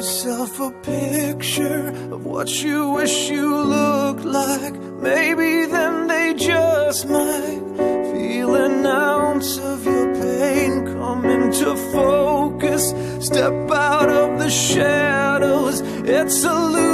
yourself a picture of what you wish you looked like. Maybe then they just might feel an ounce of your pain come into focus. Step out of the shadows, it's a